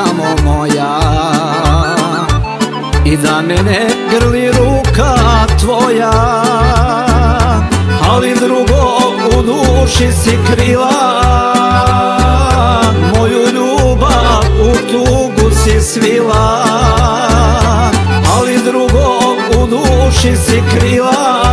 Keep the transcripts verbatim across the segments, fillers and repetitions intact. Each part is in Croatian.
samo moja i da mene grli ruka tvoja, ali drugo u duši si krila, moju ljubav u tugu si svila, ali drugo u duši si krila,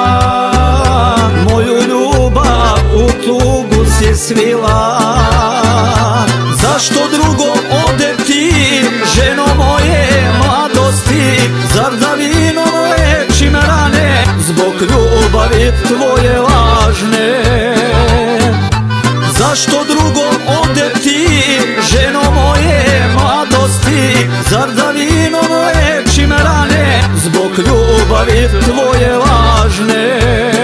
moju ljubav u tugu si svila. Zašto drugo ode ti, ženo moje mladosti, zar da vino leči me rane zbog ljubavi tvoje lažne? Zašto drugo ode ti, ženo moje mladosti, zar da vino leči me rane zbog ljubavi tvoje lažne?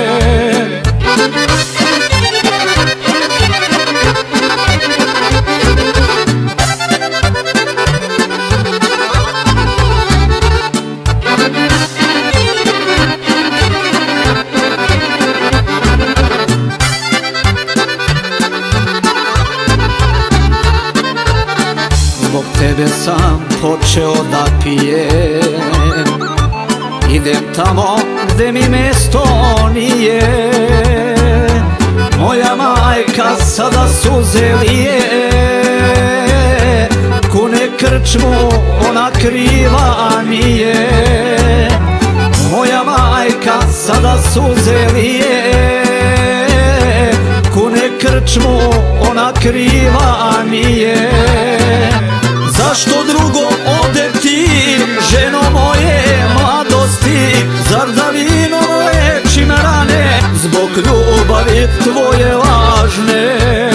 Zbog tebe sam počeo da pijem, idem tamo gde mi mesto nije. Moja majka sada suze lije, kune krčmu ona kriva nije. Moja majka sada suze lije, kune krčmu ona kriva nije. Zašto drugo ode ti, ženo moje mladosti, zar da vino leči me rane zbog ljubavi tvoje lažne?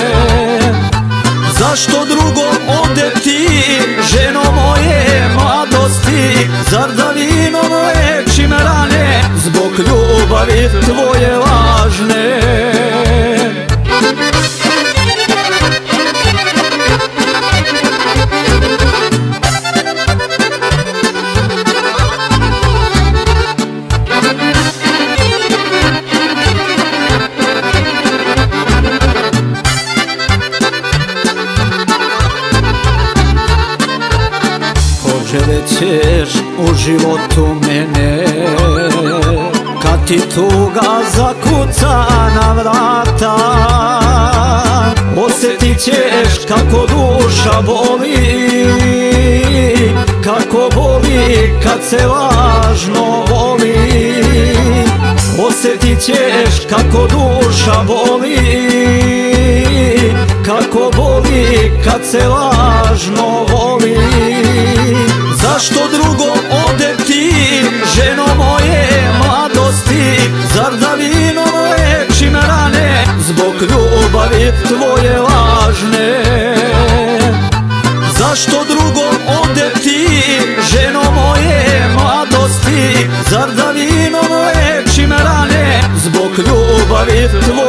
Zašto drugo ode ti, ženo moje mladosti, zar da vino leči me rane zbog ljubavi tvoje lažne? Poželjet ćeš u životu mene, kad ti tuga zakuca na vrata. Osjetit ćeš kako duša boli, kako boli kad se lažno voli. Osjetit ćeš kako duša boli, kako boli kad se lažno voli. Zašto drugo ode ti, ženo moje mladosti, zar da vino leči me rane zbog ljubavi tvoje lažne? Zašto drugo ode ti, ženo moje mladosti, zar da vino leči me rane zbog ljubavi tvoje